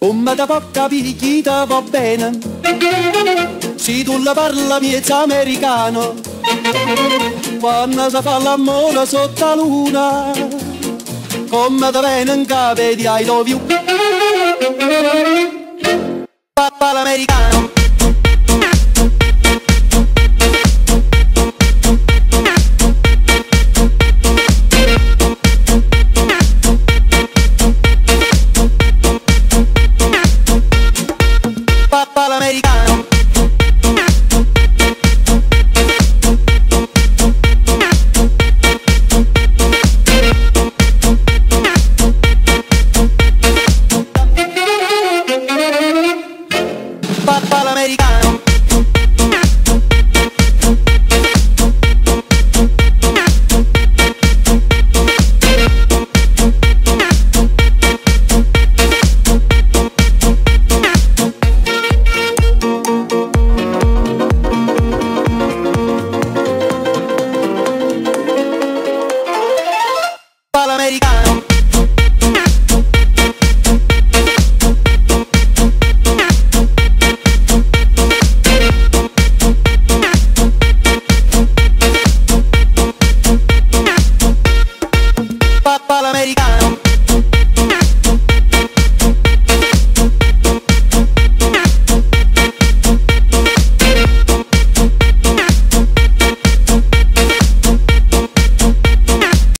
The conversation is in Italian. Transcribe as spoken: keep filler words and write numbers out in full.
Come da può capire chi ti va bene, se tu la parla miezza americano, quando si fa l'amore sotto la luna, come ti viene in capo di I love you. Papà l'americano.